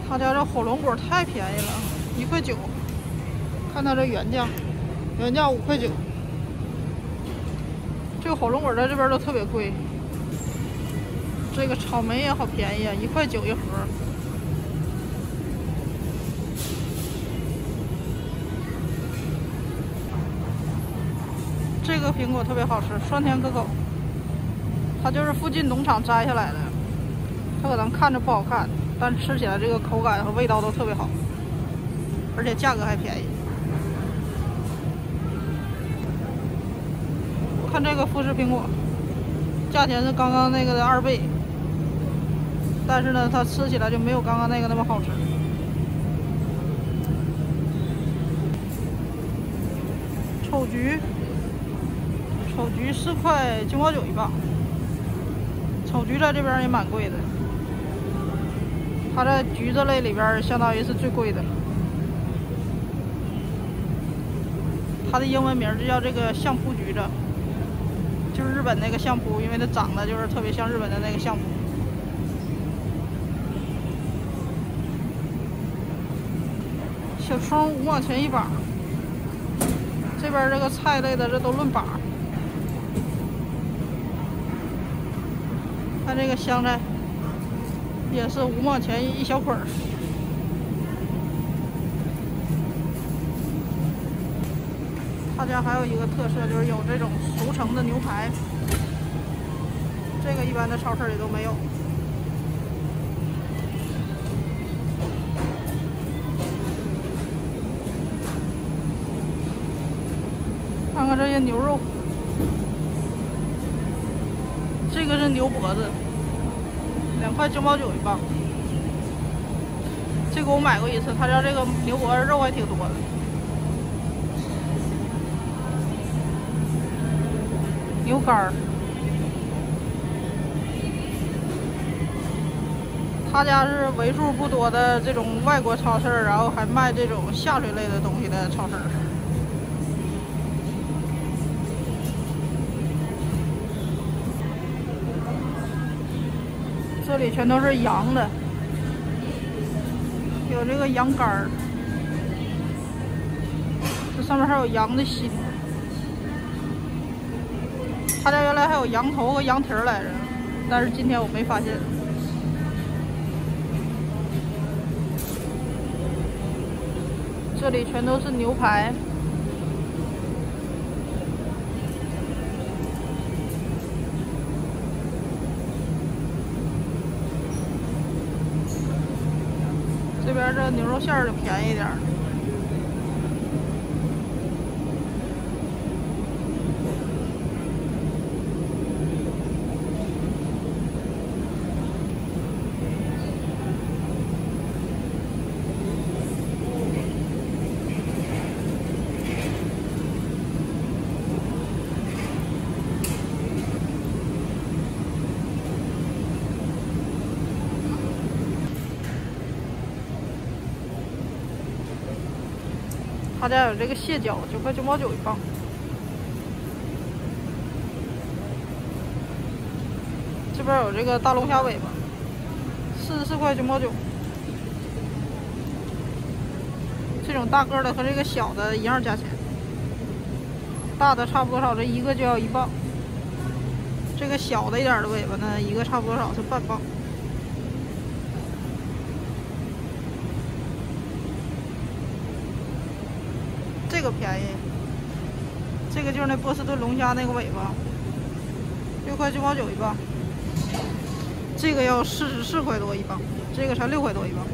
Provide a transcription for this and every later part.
他家这火龙果太便宜了，1块9。看它这原价，原价5块9。这个火龙果在这边都特别贵。这个草莓也好便宜啊，1块9一盒。这个苹果特别好吃，酸甜可口。它就是附近农场摘下来的，它可能看着不好看，但吃起来这个口感和味道都特别好，而且价格还便宜。看这个富士苹果，价钱是刚刚那个的2倍，但是呢，它吃起来就没有刚刚那个那么好吃。丑橘4块9毛9一磅，丑橘在这边也蛮贵的，它在橘子类里边相当于是最贵的。它的英文名就叫这个相扑橘子。就是日本那个相扑，因为它长得就是特别像日本的那个相扑。小葱5毛钱一把，这边这个菜类的这都论把。看这个香菜，也是5毛钱一小捆儿。他家还有一个特色，就是有这种熟成的牛排，这个一般的超市里都没有。看看这些牛肉，这个是牛脖子，2块9毛9一磅。这个我买过一次，他家这个牛脖子肉还挺多的。牛肝儿，他家是为数不多的这种外国超市，然后还卖这种下水类的东西的超市。这里全都是羊的，有这个羊肝儿，这上面还有羊的心。他家原来还有羊头和羊蹄儿来着，但是今天我没发现。这里全都是牛排，这边这牛肉馅儿就便宜点儿。他家有这个蟹脚，9块9毛9一磅。这边有这个大龙虾尾巴，44块9毛9。这种大个的和这个小的一样价钱，大的差不多少，这一个就要1磅。这个小的一点的尾巴呢，一个差不多少是半磅。这个便宜，这个就是那波士顿龙虾那个尾巴，6块9毛9一磅。这个要44块多一磅，这个才6块多一磅。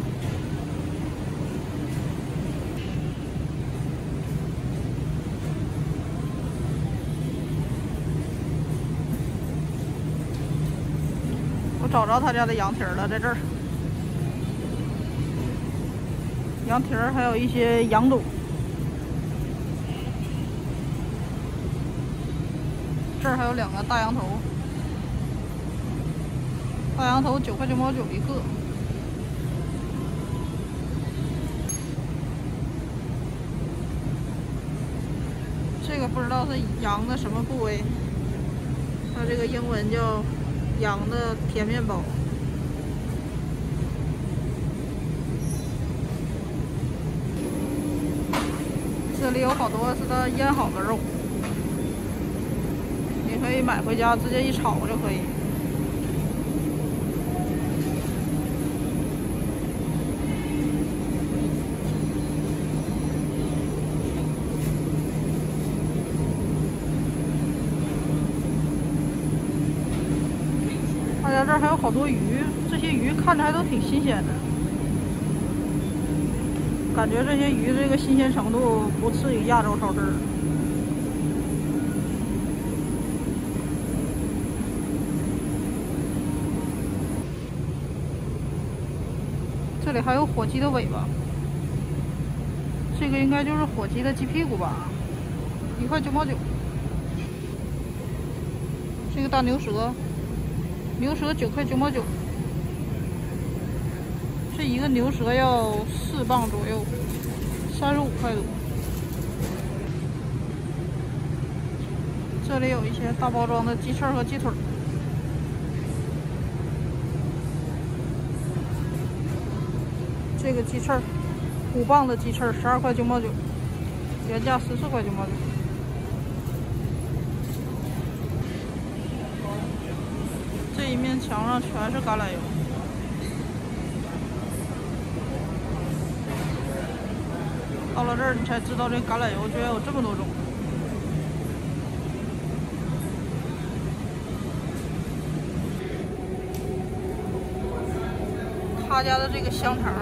我找着他家的羊蹄儿了，在这儿。羊蹄儿还有一些羊肚。这儿还有2个大羊头，大羊头9块9毛9一个。这个不知道是羊的什么部位，它这个英文叫羊的甜面包。 这里有好多是它腌好的肉，你可以买回家直接一炒就可以。大家这儿还有好多鱼，这些鱼看着还都挺新鲜的。 感觉这些鱼这个新鲜程度不次于亚洲超市。这里还有火鸡的尾巴，这个应该就是火鸡的鸡屁股吧，1块9毛9。这个大牛舌，牛舌9块9毛9。 这一个牛舌要4磅左右，35块多。这里有一些大包装的鸡翅和鸡腿。这个鸡翅，5磅的鸡翅12块9毛9，原价14块9毛9。这一面墙上全是橄榄油。 到了这儿，你才知道这橄榄油居然有这么多种。他家的这个香肠，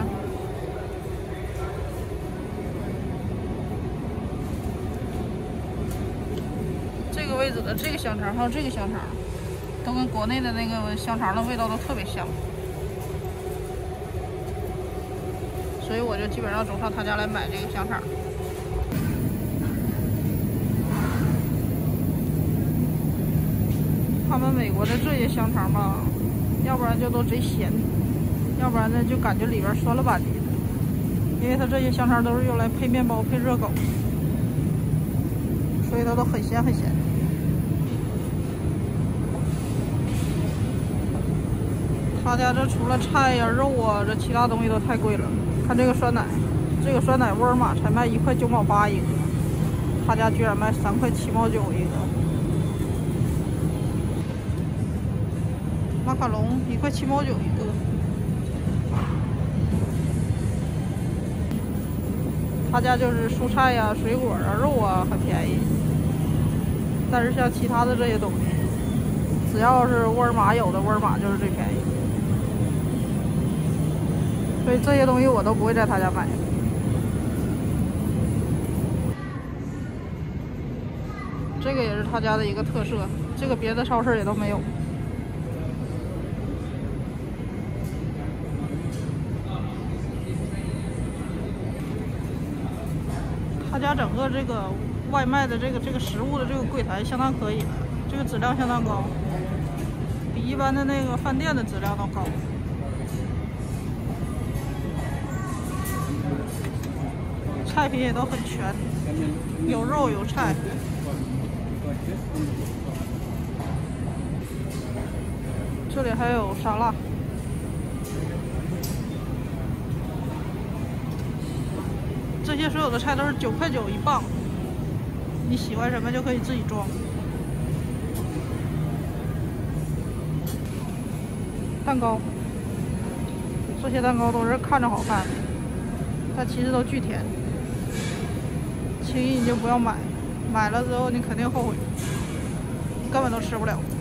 这个位置的这个香肠还有这个香肠，都跟国内的那个香肠的味道都特别像。 所以我就基本上总上他家来买这个香肠。他们美国的这些香肠吧，要不然就都贼咸，要不然呢就感觉里边酸了吧唧的。因为它这些香肠都是用来配面包、配热狗，所以它都很咸很咸。他家这除了菜呀、肉啊，这其他东西都太贵了。 看这个酸奶，这个酸奶沃尔玛才卖1块9毛8一个，他家居然卖3块7毛9一个。马卡龙1块7毛9一个，他家就是蔬菜呀、水果啊、肉啊很便宜，但是像其他的这些东西，只要是沃尔玛有的，沃尔玛就是最便宜。 所以这些东西我都不会在他家买。这个也是他家的一个特色，这个别的超市也都没有。他家整个这个外卖的这个食物的这个柜台相当可以，这个质量相当高，比一般的那个饭店的质量都高。 菜品也都很全，有肉有菜。这里还有沙拉。这些所有的菜都是9块9一磅，你喜欢什么就可以自己装。蛋糕，这些蛋糕都是看着好看，但其实都巨甜。 轻易你就不要买，买了之后你肯定后悔，根本都吃不了。